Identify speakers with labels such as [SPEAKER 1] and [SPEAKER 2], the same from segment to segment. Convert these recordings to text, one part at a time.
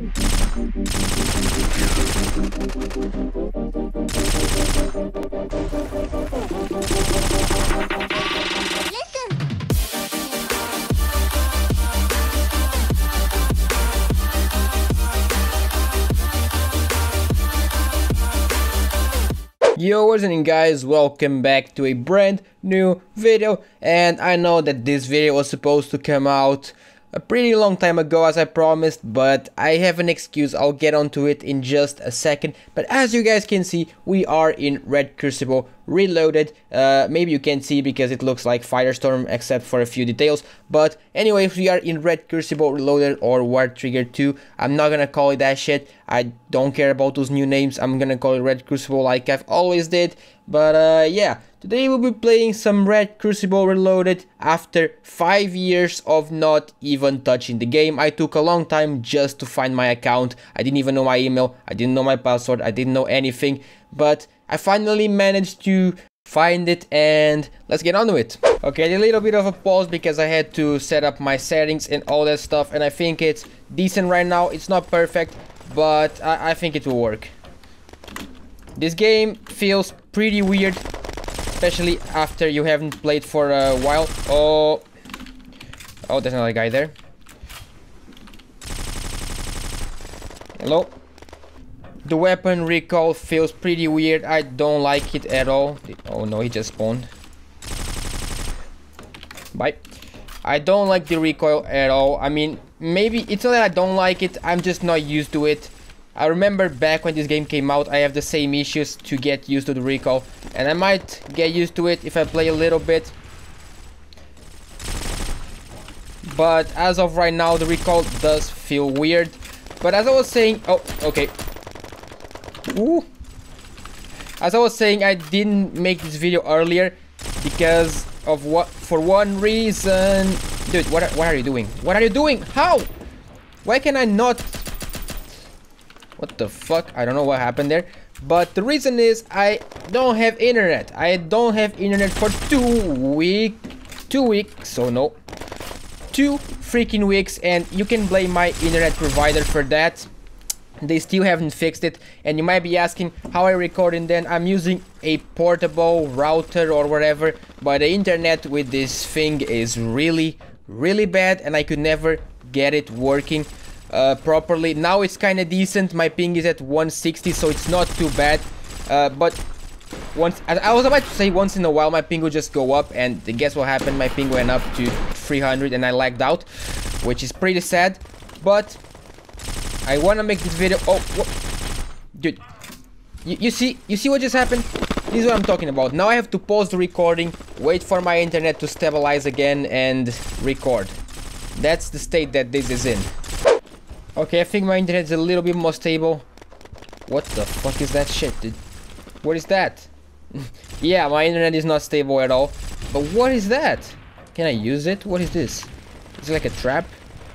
[SPEAKER 1] Yo, what's happening guys, welcome back to a brand new video. And I know that this video was supposed to come out a pretty long time ago as I promised, but I have an excuse. I'll get onto it in just a second. But as you guys can see, we are in Red Crucible Reloaded. Maybe you can't see because it looks like Firestorm except for a few details. But anyway, we are in Red Crucible Reloaded or War Trigger 2. I'm not gonna call it that shit. I don't care about those new names. I'm gonna call it Red Crucible like I've always did. But yeah, today we'll be playing some Red Crucible Reloaded after 5 years of not even touching the game. I took a long time just to find my account. I didn't even know my email, I didn't know my password, I didn't know anything. But I finally managed to find it and let's get on to it. Okay, I did a little bit of a pause because I had to set up my settings and all that stuff, and I think it's decent right now. It's not perfect, but I think it will work. This game feels pretty weird, especially after you haven't played for a while. Oh, there's another guy there. Hello. The weapon recoil feels pretty weird. I don't like it at all. Oh no, he just spawned. Bye. I don't like the recoil at all. I mean, maybe it's not that I don't like it, I'm just not used to it. I remember back when this game came out, I have the same issues to get used to the recoil, and I might get used to it if I play a little bit. But as of right now, the recoil does feel weird. But as I was saying, oh, okay. Ooh. As I was saying, I didn't make this video earlier because of for one reason. Dude, what are you doing? What are you doing? How? Why can I not? What the fuck? I don't know what happened there. But the reason is I don't have internet. I don't have internet for 2 weeks. So no. 2 freaking weeks, and you can blame my internet provider for that. They still haven't fixed it, and you might be asking how I record, and then I'm using a portable router or whatever, but the internet with this thing is really bad, and I could never get it working properly. Now it's kind of decent. My ping is at 160, so it's not too bad, but I was about to say once in a while my ping will just go up, and guess what happened? My ping went up to 300 and I lagged out, which is pretty sad. But I want to make this video. Oh, what? Dude, you see what just happened? This is what I'm talking about. Now I have to pause the recording, wait for my internet to stabilize again, and record. That's the state that this is in. Okay, I think my internet is a little bit more stable. What the fuck is that shit, dude? What is that? Yeah, my internet is not stable at all. But what is that? Can I use it? What is this? Is it like a trap?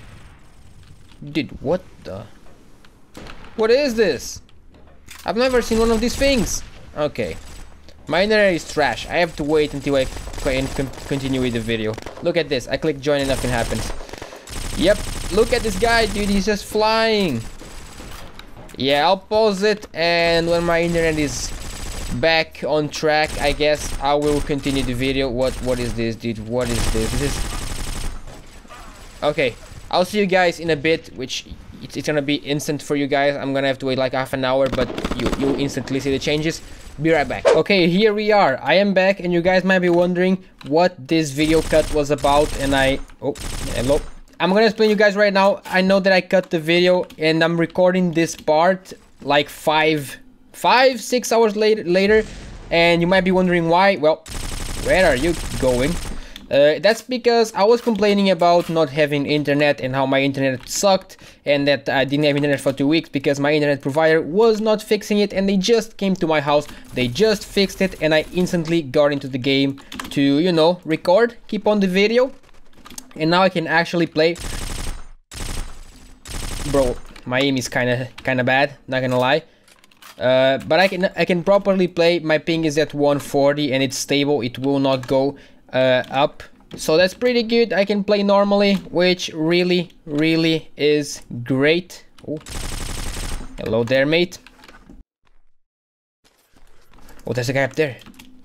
[SPEAKER 1] Dude, what the? What is this? I've never seen one of these things. Okay. My internet is trash. I have to wait until I can continue with the video. Look at this. I click join and nothing happens. Yep. Look at this guy, dude. He's just flying. Yeah, I'll pause it, and when my internet is back on track, I guess I will continue the video. What is this, dude? What is this? This is... Okay. I'll see you guys in a bit, which it's gonna be instant for you guys. I'm gonna have to wait like half an hour, but you'll instantly see the changes. Be right back. Okay, here we are. I am back, and you guys might be wondering what this video cut was about, and oh, hello. I'm gonna explain you guys right now. I know that I cut the video, and I'm recording this part like 5-6 hours later, and you might be wondering why. Well, where are you going? That's because I was complaining about not having internet and how my internet sucked, and that I didn't have internet for 2 weeks because my internet provider was not fixing it, and they just came to my house, they just fixed it, and I instantly got into the game to, you know, record, keep on the video, and now I can actually play. Bro, my aim is kinda bad, not gonna lie. But I can properly play. My ping is at 140 and it's stable, it will not go up, so that's pretty good. I can play normally, which really is great. Oh, hello there, mate. Oh, there's a guy up there.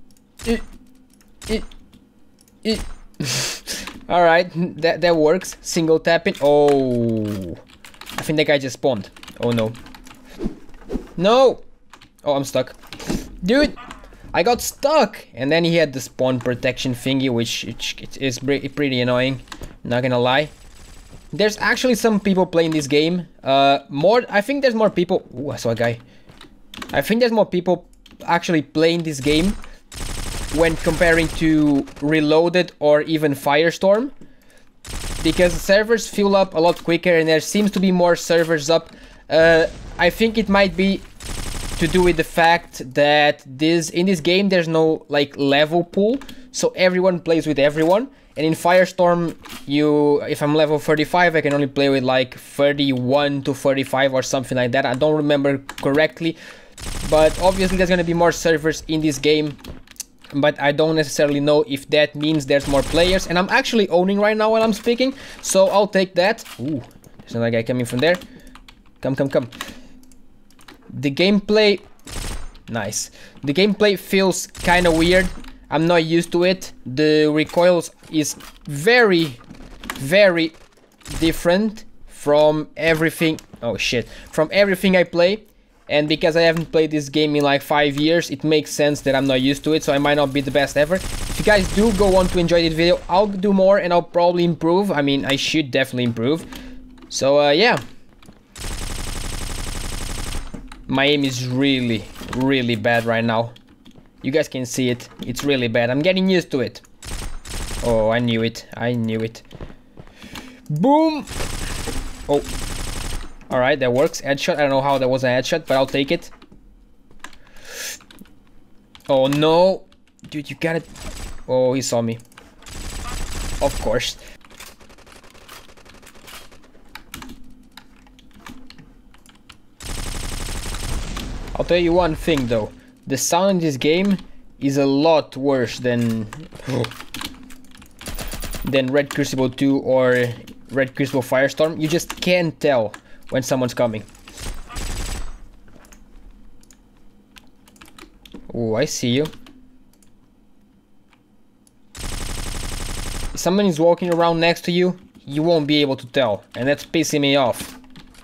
[SPEAKER 1] Alright, that works. Single tapping. Oh, I think that guy just spawned. Oh no. No! Oh, I'm stuck. Dude! I got stuck! And then he had the spawn protection thingy, which is pretty annoying. Not gonna lie. There's actually some people playing this game. I think there's more people. Ooh, I saw a guy. I think there's more people actually playing this game when comparing to Reloaded or even Firestorm, because the servers fill up a lot quicker and there seems to be more servers up. I think it might be to do with the fact that in this game there's no like level pool, so everyone plays with everyone. And in Firestorm, if I'm level 35, I can only play with like 31 to 35 or something like that. I don't remember correctly, but obviously there's gonna be more servers in this game. But I don't necessarily know if that means there's more players. And I'm actually owning right now while I'm speaking, so I'll take that. Ooh, there's another guy coming from there. Come. The gameplay... Nice. The gameplay feels kind of weird. I'm not used to it. The recoil is very, very different from everything... Oh shit. From everything I play. And because I haven't played this game in like 5 years, it makes sense that I'm not used to it, so I might not be the best ever. If you guys do go on to enjoy this video, I'll do more and I'll probably improve. I mean, I should definitely improve. So, yeah. My aim is really, really bad right now. You guys can see it. It's really bad. I'm getting used to it. Oh, I knew it. I knew it. Boom! Oh. Alright, that works. Headshot. I don't know how that was a headshot, but I'll take it. Oh no! Dude, you got it. Oh, he saw me. Of course. I'll tell you one thing though. The sound in this game is a lot worse than Red Crucible 2 or Red Crucible Firestorm. You just can't tell when someone's coming. Oh, I see you. If someone is walking around next to you, you won't be able to tell, and that's pissing me off.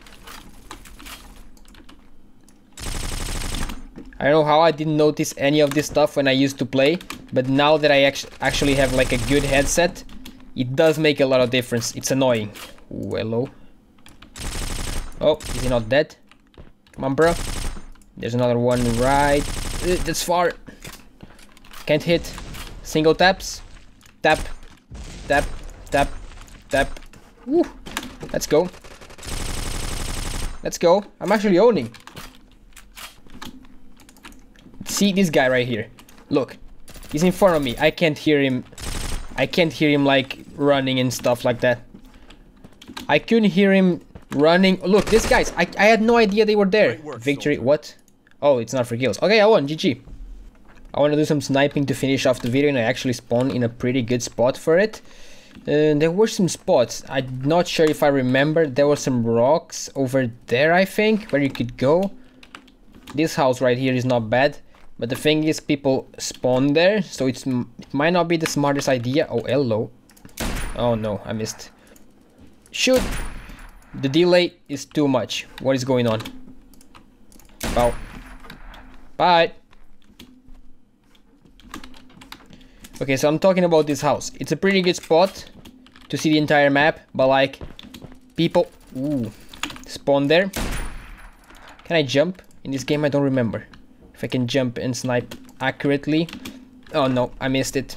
[SPEAKER 1] I don't know how I didn't notice any of this stuff when I used to play, but now that I actually have like a good headset, it does make a lot of difference. It's annoying. Ooh, hello. Oh, is he not dead? Come on, bro. There's another one right. That's far. Can't hit. Single taps. Tap. Tap. Tap. Tap. Woo. Let's go. Let's go. I'm actually owning. See this guy right here. Look. He's in front of me. I can't hear him. I can't hear him like running and stuff like that. I couldn't hear him running. Look, these guys. I had no idea they were there. Victory. Soldier. What? Oh, it's not for kills. Okay, I won. GG. I want to do some sniping to finish off the video, and I actually spawned in a pretty good spot for it. There were some spots. I'm not sure if I remember. There were some rocks over there, I think, where you could go. This house right here is not bad. But the thing is, people spawn there, so it might not be the smartest idea. Oh, hello. Oh no, I missed. Shoot! The delay is too much. What is going on? Wow. Bye! Okay, so I'm talking about this house. It's a pretty good spot to see the entire map, but like, people... Ooh, spawn there. Can I jump? In this game, I don't remember if I can jump and snipe accurately. Oh no, I missed it.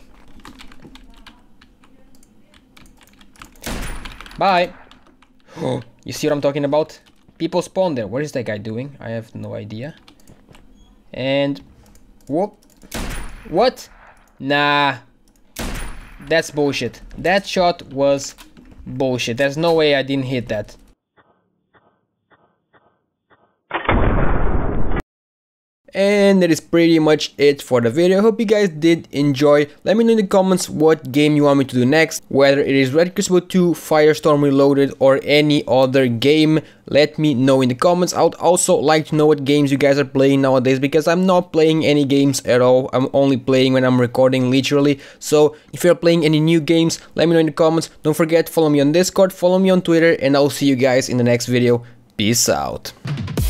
[SPEAKER 1] Bye! Oh, you see what I'm talking about? People spawn there. What is that guy doing? I have no idea. And... whoop. What? Nah. That's bullshit. That shot was bullshit. There's no way I didn't hit that. And that is pretty much it for the video. I hope you guys did enjoy. Let me know in the comments what game you want me to do next, whether it is Red Crucible 2, Firestorm Reloaded, or any other game. Let me know in the comments. I would also like to know what games you guys are playing nowadays, because I'm not playing any games at all. I'm only playing when I'm recording, literally. So if you're playing any new games, let me know in the comments. Don't forget, follow me on Discord, follow me on Twitter, and I'll see you guys in the next video. Peace out.